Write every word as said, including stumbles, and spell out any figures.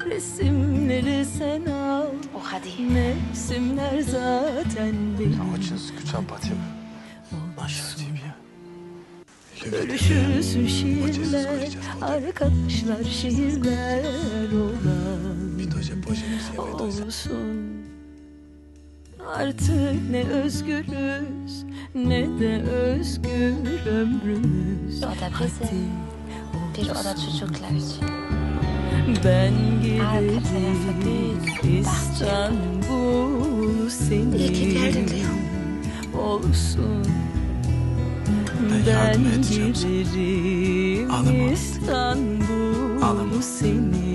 Resimleri sen al, mevsimler zaten benim. Очень скучал по тебе. Наша тебе. Bölüşürsün şiirler, arkadaşlar şiirler olan olsun. Artık ne özgürüz, ne de özgür ömrümüz. O da bize, bir o da çocuklar için. Ben giderim İstanbul senin olsun. Ben giderim İstanbul senin